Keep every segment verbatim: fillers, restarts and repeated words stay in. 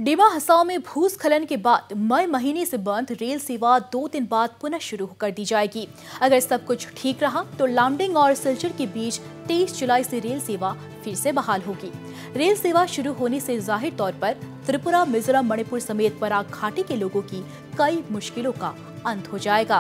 डिमा हसाओ में भूस्खलन के बाद मई महीने से बंद रेल सेवा दो दिन बाद पुनः शुरू कर दी जाएगी। अगर सब कुछ ठीक रहा तो लामडिंग और सिलचर के बीच तेईस जुलाई से रेल सेवा फिर से बहाल होगी। रेल सेवा शुरू होने से जाहिर तौर पर त्रिपुरा, मिजोरम, मणिपुर समेत बराक घाटी के लोगों की कई मुश्किलों का अंत हो जाएगा।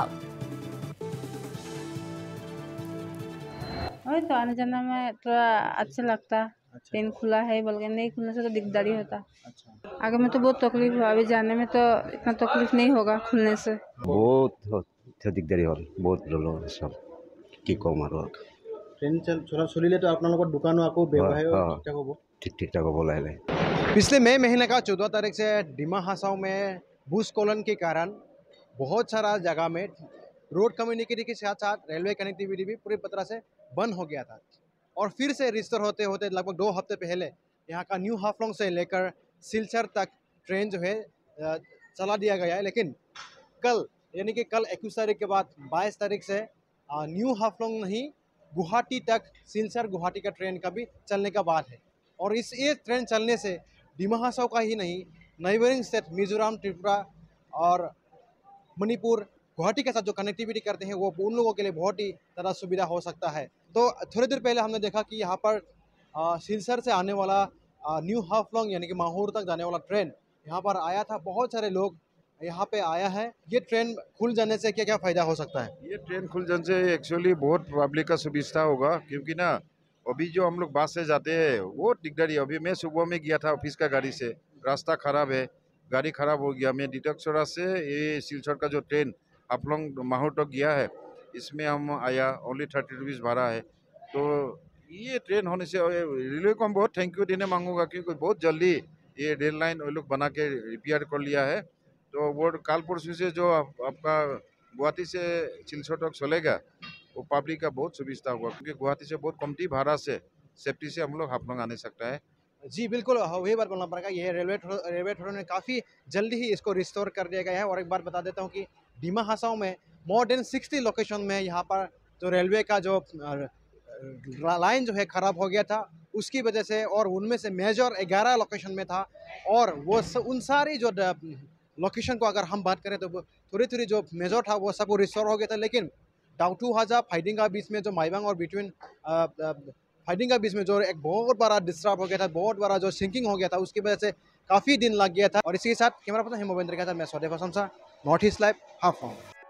तो आने जाने में थोड़ा अच्छा लगता। अच्छा। ट्रेन खुला है, बल्कि नहीं खुलने से तो दिकदारी होता। अच्छा। आगे में तो बहुत तकलीफ हुआ, अभी जाने में तो इतना तकलीफ नहीं होगा खुलने से। बहुत दिकदारी हो, बहुत प्रॉब्लम सब কি কম আৰু ট্ৰেইন চলা চলিলে तो আপোনালোকৰ দোকানো আকৌ ব্যৱসায় ঠিকঠাক হ'ব ठीक ठीक ठाक हो लाए पिछले मई महीने का चौदह तारीख से डिमा हसाओ में भूस्खलन के कारण बहुत सारा जगह में रोड कम्युनिकेशन के साथ साथ रेलवे कनेक्टिविटी भी पूरी तरह से बंद हो गया था और फिर से रिस्टोर होते होते लगभग दो हफ्ते पहले यहाँ का न्यू हाफलोंग से लेकर सिलचर तक ट्रेन जो है चला दिया गया है। लेकिन कल यानी कि कल इक्कीस तारीख के बाद बाईस तारीख से न्यू हाफलोंग नहीं गुवाहाटी तक सिलचर गुवाहाटी का ट्रेन का भी चलने का बात है। और इस ये ट्रेन चलने से डिमा हसाओ का ही नहीं, नेबरिंग स्टेट मिजोरम, त्रिपुरा और मणिपुर गुवाहाटी के साथ जो कनेक्टिविटी करते हैं वो उन लोगों के लिए बहुत ही ज़्यादा सुविधा हो सकता है। तो थोड़ी देर पहले हमने देखा कि यहाँ पर सिलचर से आने वाला आ, न्यू हाफलोंग यानी कि माहौर तक जाने वाला ट्रेन यहाँ पर आया था। बहुत सारे लोग यहाँ पे आया है। ये ट्रेन खुल जाने से क्या क्या फ़ायदा हो सकता है? ये ट्रेन खुल जाने से एक्चुअली बहुत पब्लिक का सुविधा होगा, क्योंकि ना अभी जो हम लोग बस से जाते हैं वो दिकदारी। अभी मैं सुबह में गया था ऑफिस का गाड़ी से, रास्ता ख़राब है, गाड़ी ख़राब हो गया। मैं डिटक्सोरा से ये सिलचर का जो ट्रेन हाफलोंग माहौर तक गया है, इसमें हम आया, ओनली थर्टी रुपीज़ भाड़ा है। तो ये ट्रेन होने से रेलवे को हम बहुत थैंक यू देने मांगूंगा, क्योंकि बहुत जल्दी ये रेल लाइन वो लोग बना के रिपेयर कर लिया है। तो वो काल परसों से जो आप, आपका गुवाहाटी से सिलचर तक चलेगा वो पब्लिक का बहुत सुविधा होगा, क्योंकि गुवाहाटी से बहुत कमती भाड़ा से सेफ्टी से हम लोग हाफलोंग आने सकता है। जी बिल्कुल, वही बात बोलना पड़ेगा। ये रेलवे रेलवे थोड़ा ने काफ़ी जल्दी ही इसको रिस्टोर कर दिया गया है। और एक बार बता देता हूँ कि डिमा हसाओ में मोर देन सिक्सटी लोकेशन में यहाँ पर जो रेलवे का जो लाइन जो है ख़राब हो गया था उसकी वजह से, और उनमें से मेजर ग्यारह लोकेशन में था। और वो स, उन सारी जो लोकेशन को अगर हम बात करें तो थोड़ी थोड़ी जो मेजर था वो सब रिस्टोर हो गया था। लेकिन डाउटू हाजा फाइटिंग का बीच में जो माइबांग और बिटवीन फाइटिंग का बीच में जो एक बहुत बड़ा डिस्टर्ब हो गया था, बहुत बड़ा जो सिंकिंग हो गया था, उसकी वजह से काफ़ी दिन लग गया था। और इसी के साथ कैमरा पर्सन हेमोवेंद्र के साथ मैं सौदेव प्रशंसा, नॉर्थ ईस्ट लाइव, हाफलोंग।